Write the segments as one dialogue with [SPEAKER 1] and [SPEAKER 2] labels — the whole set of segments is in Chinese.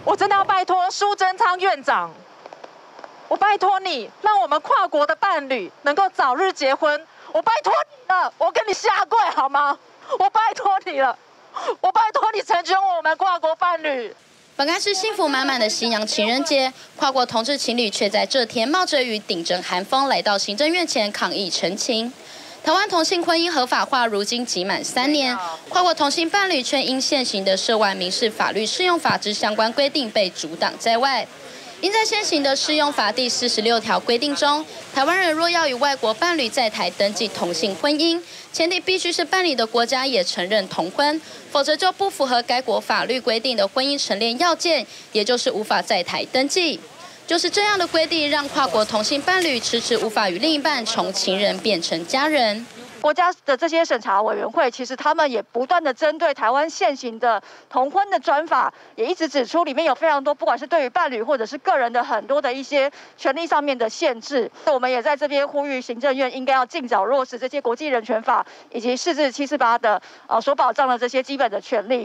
[SPEAKER 1] 我真的要拜托苏贞昌院长，我拜托你，让我们跨国的伴侣能够早日结婚。我拜托你了，我跟你下跪好吗？我拜托你了，我拜托你成全我们跨国伴侣。
[SPEAKER 2] 本该是幸福满满的西洋情人节，跨国同志情侣却在这天冒着雨，顶着寒风来到行政院前抗议陈情。台湾同性婚姻合法化如今集满3年，跨国同性伴侣却因现行的涉外民事法律适用法之相关规定被阻挡在外。因在现行的适用法第46条规定中，台湾人若要与外国伴侣在台登记同性婚姻，前提必须是办理的国家也承认同婚，否则就不符合该国法律规定的婚姻成立要件，也就是无法在台登记。就是这样的规定，让跨国同性伴侣迟迟无法与另一半从情人变成家人。
[SPEAKER 1] 国家的这些审查委员会，其实他们也不断的针对台湾现行的同婚的专法，也一直指出里面有非常多，不管是对于伴侣或者是个人的很多的一些权利上面的限制。我们也在这边呼吁行政院应该要尽早落实这些国际人权法以及释字748的所保障的这些基本的权利。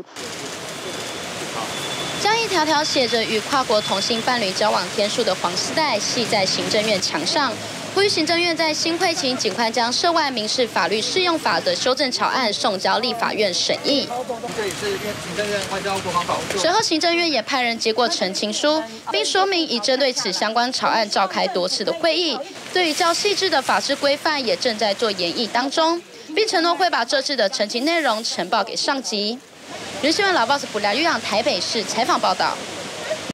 [SPEAKER 2] 将一条条写着与跨国同性伴侣交往天数的黄丝带系在行政院墙上，呼吁行政院在新会期尽快将涉外民事法律适用法的修正草案送交立法院审议。
[SPEAKER 3] 这也是行政院外交国防保护。
[SPEAKER 2] 随后，行政院也派人接过陈情书，并说明已针对此相关草案召开多次的会议，对于较细致的法制规范也正在做研议当中，并承诺会把这次的陈情内容呈报给上级。新闻老 boss 布良玉阳台北市采访报道。